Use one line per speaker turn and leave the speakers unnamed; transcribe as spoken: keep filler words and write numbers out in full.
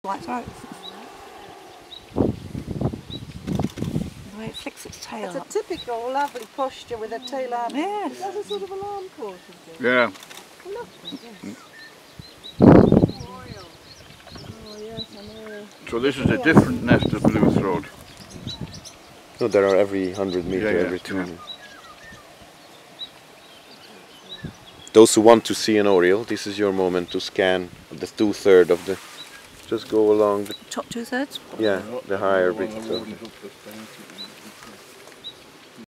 white throat. The way it flicks its tail.
It's a typical lovely posture with a tail out.
Yes.
It has a sort of alarm call.
Yeah.
Look, yes. Oh yes, I know.
So this is a different nest of Bluethroat.
No, there are every hundred meter,
Yeah, yeah,
every two
yeah.
hundred. Those who want to see an oriole, this is your moment to scan the two-third of the... Just go along the...
Top two thirds?
Yeah, the higher bit of the...